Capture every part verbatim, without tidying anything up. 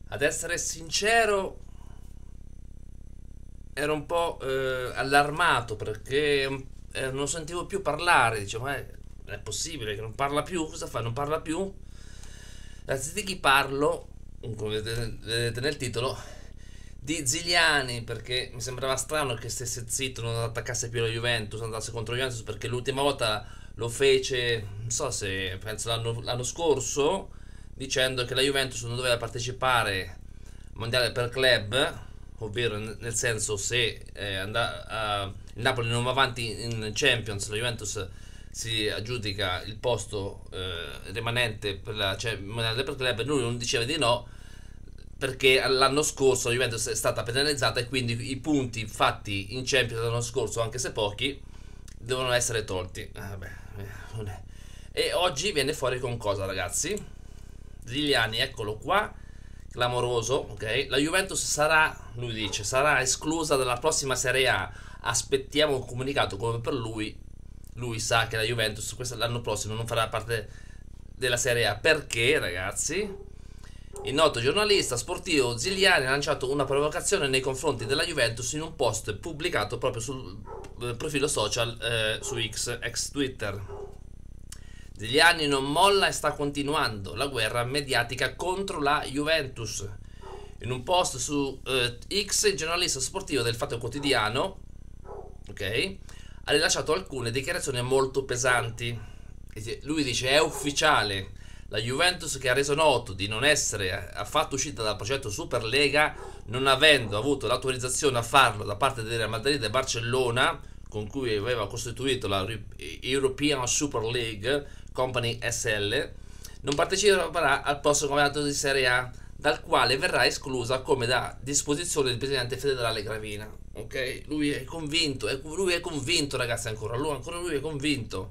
Ad essere sincero, ero un po' eh, allarmato perché eh, non sentivo più parlare. Dicevo, ma è, è possibile che non parla più? Cosa fa? Non parla più? Grazie di chi parlo, come vedete nel titolo, di Ziliani, perché mi sembrava strano che stesse zitto, non attaccasse più la Juventus, andasse contro la Juventus, perché l'ultima volta lo fece, non so se penso l'anno, l'anno scorso, dicendo che la Juventus non doveva partecipare al mondiale per club, ovvero nel senso se eh, andà, uh, il Napoli non va avanti in Champions, la Juventus si aggiudica il posto eh, rimanente per la cioè, mondiale per club, lui non diceva di no perché l'anno scorso la Juventus è stata penalizzata e quindi i punti fatti in Champions l'anno scorso, anche se pochi, devono essere tolti. Ah, beh, non è. E oggi viene fuori con cosa, ragazzi? Ziliani, eccolo qua, clamoroso, ok? La Juventus sarà, lui dice, sarà esclusa dalla prossima Serie A. Aspettiamo un comunicato come per lui. Lui sa che la Juventus l'anno prossimo non farà parte della Serie A. Perché, ragazzi? Il noto giornalista sportivo Ziliani ha lanciato una provocazione nei confronti della Juventus in un post pubblicato proprio sul eh, profilo social eh, su X, ex Twitter. Ziliani non molla e sta continuando la guerra mediatica contro la Juventus. In un post su eh, X, il giornalista sportivo del Fatto Quotidiano, ok, ha rilasciato alcune dichiarazioni molto pesanti. Lui dice: è ufficiale, la Juventus, che ha reso noto di non essere affatto uscita dal progetto Superlega, non avendo avuto l'autorizzazione a farlo da parte del Real Madrid e Barcellona, con cui aveva costituito la European Super League Company S L, non parteciperà al prossimo campionato di Serie A, dal quale verrà esclusa come da disposizione del presidente federale Gravina. Ok? Lui è convinto, è, lui è convinto, ragazzi, ancora lui, ancora lui è convinto.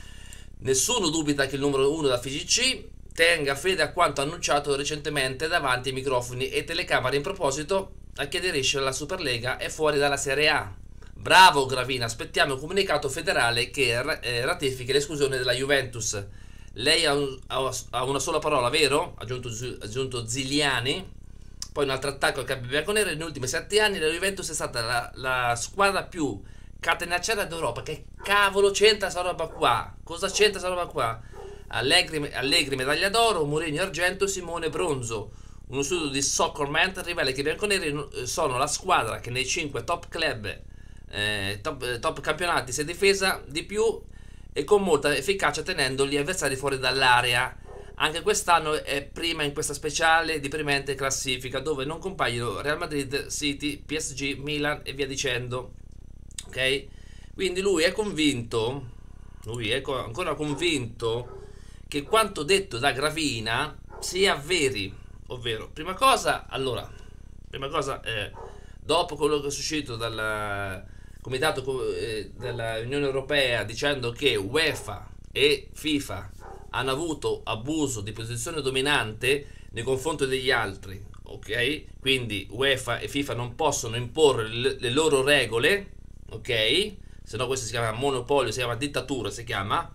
Nessuno dubita che il numero uno della F I G C tenga fede a quanto annunciato recentemente davanti ai microfoni e telecamere in proposito a chi aderisce alla Superlega è fuori dalla Serie A. Bravo Gravina, aspettiamo il comunicato federale che eh, ratifichi l'esclusione della Juventus. Lei ha, un, ha una sola parola, vero? Ha aggiunto, aggiunto Ziliani. Poi un altro attacco al K B bianconero. Negli ultimi sette anni la Juventus è stata la, la squadra più catenacciata d'Europa. Che cavolo c'entra sta roba qua? Cosa c'entra sta roba qua? Allegri, Allegri medaglia d'oro, Mourinho argento, Simone bronzo. Uno studio di Soccerman rivela che i bianconeri sono la squadra che nei cinque top club, eh, top, eh, top campionati si è difesa di più e con molta efficacia tenendo gli avversari fuori dall'area. Anche quest'anno è prima in questa speciale deprimente classifica dove non compaiono Real Madrid, City, P S G, Milan e via dicendo. Ok? Quindi lui è convinto, lui è ancora convinto che quanto detto da Gravina sia veri, ovvero, prima cosa, allora, prima cosa, eh, dopo quello che è uscito dal comitato eh, dell'Unione Europea dicendo che UEFA e FIFA hanno avuto abuso di posizione dominante nei confronti degli altri, ok? Quindi UEFA e FIFA non possono imporre le, le loro regole, ok? Se no questo si chiama monopolio, si chiama dittatura, si chiama.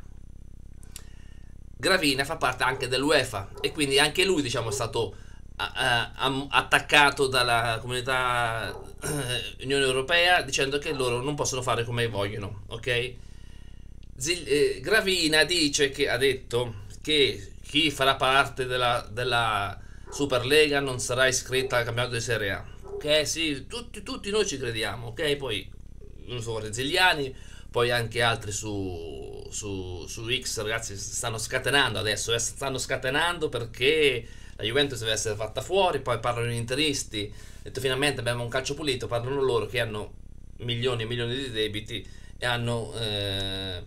Gravina fa parte anche dell'UEFA e quindi anche lui, diciamo, è stato a, a, attaccato dalla comunità eh, Unione Europea dicendo che loro non possono fare come vogliono, ok? Zil, eh, Gravina dice che ha detto che chi farà parte della, della Superlega non sarà iscritta al campionato di Serie A. Ok, sì, tutti, tutti noi ci crediamo, ok? Poi non so, Ziliani, poi anche altri su, su, su X, ragazzi, stanno scatenando adesso, eh, stanno scatenando perché la Juventus deve essere fatta fuori, poi parlano gli interisti, detto finalmente abbiamo un calcio pulito, parlano loro che hanno milioni e milioni di debiti e hanno eh,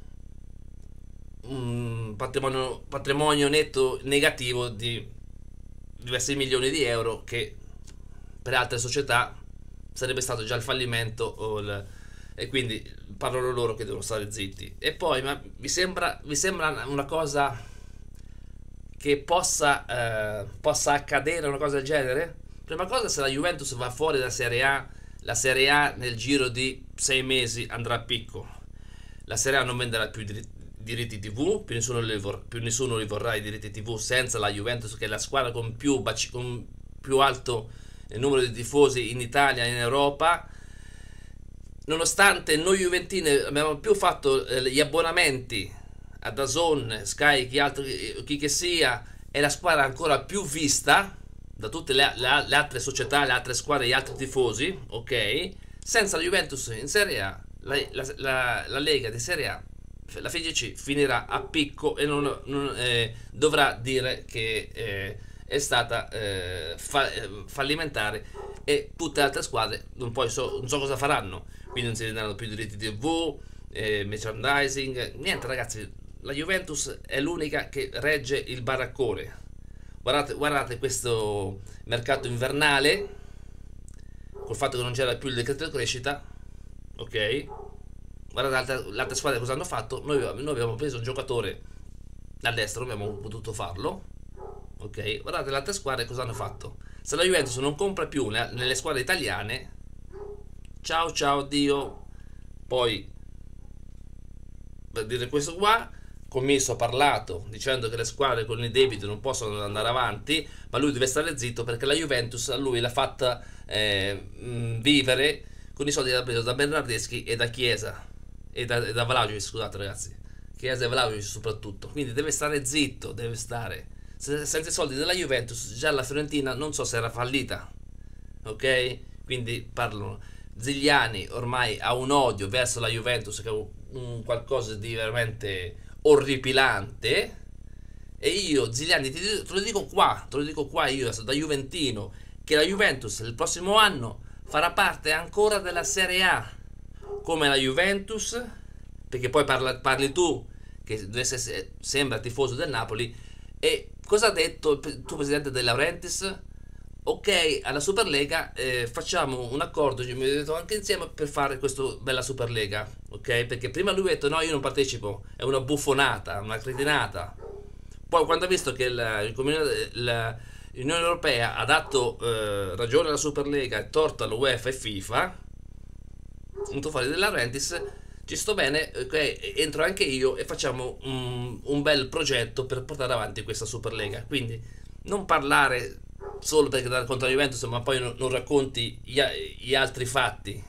un patrimonio, patrimonio netto negativo di diversi milioni di euro che per altre società sarebbe stato già il fallimento o il, e quindi parlano loro che devono stare zitti. E poi ma vi sembra, vi sembra una cosa che possa, eh, possa accadere una cosa del genere? Prima cosa, se la Juventus va fuori dalla Serie A, la Serie A nel giro di sei mesi andrà a picco. La Serie A non venderà più diritti, diritti tivù, più nessuno, li vor, più nessuno li vorrà i diritti tivù senza la Juventus, che è la squadra con più, baci, con più alto il numero di tifosi in Italia e in Europa. Nonostante noi juventini abbiamo più fatto eh, gli abbonamenti a DAZN, Sky, chi, altro, chi che sia, è la squadra ancora più vista da tutte le, le, le altre società, le altre squadre, gli altri tifosi, ok? Senza la Juventus in Serie A, la, la, la, la Lega di Serie A, la F I G C finirà a picco e non, non eh, dovrà dire che eh, è stata eh, fa, fallimentare, e tutte le altre squadre non, poi so, non so cosa faranno, quindi non si renderanno più diritti tivù, eh, merchandising, niente ragazzi. La Juventus è l'unica che regge il baraccone. Guardate, guardate questo mercato invernale, col fatto che non c'era più il decreto di crescita, ok? Guardate le altre squadre cosa hanno fatto. Noi, noi abbiamo preso un giocatore dall'estero, abbiamo potuto farlo, ok? Guardate le altre squadre cosa hanno fatto. Se la Juventus non compra più nelle squadre italiane, ciao ciao Dio. Poi, per dire questo qua, Commisso ha parlato dicendo che le squadre con i debiti non possono andare avanti, ma lui deve stare zitto perché la Juventus a lui l'ha fatta eh, vivere con i soldi che ha preso da Bernardeschi e da Chiesa e da, e da Vlahovic, scusate ragazzi, Chiesa e Vlahovic soprattutto, quindi deve stare zitto, deve stare. Se, senza i soldi della Juventus già la Fiorentina non so se era fallita, ok? Quindi parlano. Zigliani ormai ha un odio verso la Juventus che è un qualcosa di veramente orripilante, e io Zigliani ti, te lo dico qua, te lo dico qua io da juventino, che la Juventus il prossimo anno farà parte ancora della Serie A come la Juventus, perché poi parla, parli tu che essere, sembra tifoso del Napoli, e cosa ha detto il tuo presidente De Laurentiis? Ok, alla Superlega eh, facciamo un accordo, ci metto anche insieme per fare questa bella Superlega, ok? Perché prima lui ha detto no, io non partecipo, è una buffonata, una cretinata. Poi quando ha visto che l'Unione Europea ha dato eh, ragione alla Superlega e torto all'UEFA e FIFA, un fuori De Laurentiis, ci sto bene, ok, entro anche io e facciamo un, un bel progetto per portare avanti questa Superlega. Quindi non parlare solo perché dare contro la Juventus, ma poi non, non racconti gli, gli altri fatti.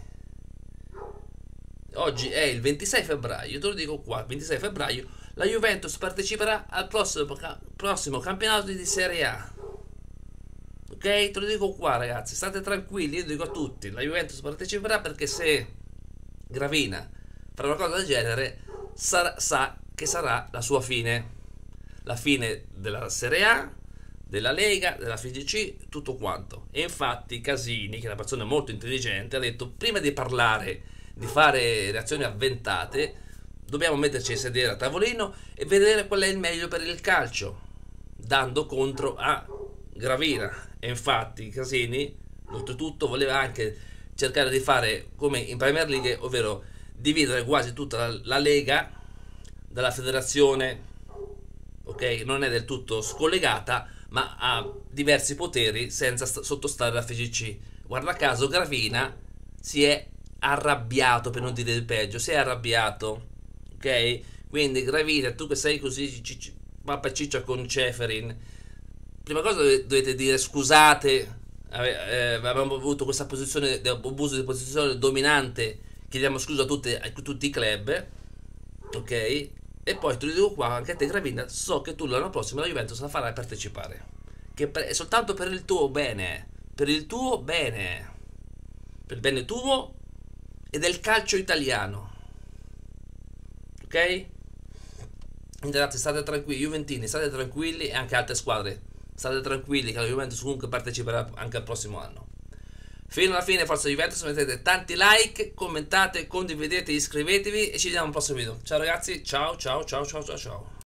Oggi è il ventisei febbraio, te lo dico qua, ventisei febbraio, la Juventus parteciperà al prossimo, prossimo campionato di Serie A. Ok, te lo dico qua ragazzi, state tranquilli, io dico a tutti, la Juventus parteciperà perché se Gravina farà una cosa del genere, sarà, sa che sarà la sua fine, la fine della Serie A, della Lega, della F I G C, tutto quanto. E infatti Casini, che è una persona molto intelligente, ha detto prima di parlare, di fare reazioni avventate, dobbiamo metterci a sedere a tavolino e vedere qual è il meglio per il calcio, dando contro a Gravina. E infatti Casini oltretutto voleva anche cercare di fare come in Premier League, ovvero dividere quasi tutta la, la Lega dalla federazione, ok? Non è del tutto scollegata, ma ha diversi poteri senza st- sottostare alla F I G C. Guarda caso Gravina si è arrabbiato, per non dire il peggio, si è arrabbiato, ok? Quindi Gravina, tu che sei così c- c- pappa ciccia con Ceferin, prima cosa dovete dire scusate, eh, abbiamo avuto questa posizione di abuso di posizione dominante, chiediamo scusa a, tutte, a tutti i club, ok? E poi te lo dico qua, anche a te Gravina, so che tu l'anno prossimo la Juventus la farai partecipare, che per, è soltanto per il tuo bene, per il tuo bene, per il bene tuo e del calcio italiano, ok? Quindi ragazzi, state tranquilli, Juventini, state tranquilli, e anche altre squadre, state tranquilli che la Juventus comunque parteciperà anche al prossimo anno. Fino alla fine, forza Juventus, mettete tanti like, commentate, condividete, iscrivetevi e ci vediamo al prossimo video. Ciao ragazzi, ciao ciao ciao ciao ciao ciao.